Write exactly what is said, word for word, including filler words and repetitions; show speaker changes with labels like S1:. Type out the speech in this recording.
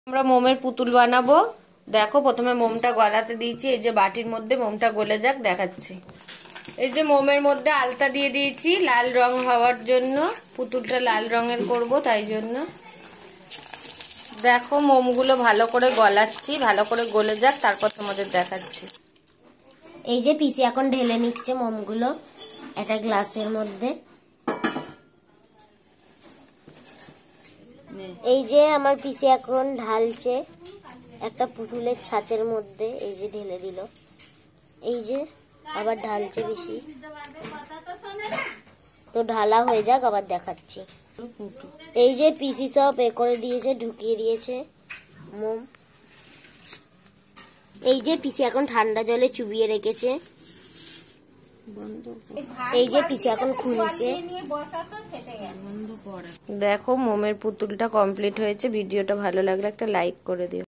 S1: আমরা মোমের পুতুল বানাবো। দেখো প্রথমে মোমটা গলাতে দিয়েছি, এই যে বাটির মধ্যে মোমটা গলে যাক দেখাচ্ছি। এই যে মোমের মধ্যে আলতা দিয়ে দিয়েছি লাল রং হওয়ার জন্য, পুতুলটা লাল রঙের করব তাই জন্য। দেখো মোমগুলো ভালো করে গলাচ্ছি, ভালো করে গলে যাক তারপর তোমাদের দেখাচ্ছি।
S2: এই যে পিসি এখন ঢেলে নিচ্ছে মোমগুলো একটা গ্লাসের মধ্যে। এই যে আমার পিসি এখন ঢালছে একটা পুতুলের ছাঁচের মধ্যে, এই যে ঢেলে দিল, এই যে আবার ঢালছে বেশি। তো ঢালা হয়ে যাক আবার দেখাচ্ছি। এই যে পিসি সব এ করে দিয়েছে, ঢুকিয়ে দিয়েছে মোম। এই যে পিসি এখন ঠান্ডা জলে চুবিয়ে রেখেছে। এই যে পিসি এখন খুলছে।
S1: দেখো মোমের পুতুলটা কমপ্লিট হয়েছে। ভিডিওটা ভালো লাগলে একটা লাইক করে দিও।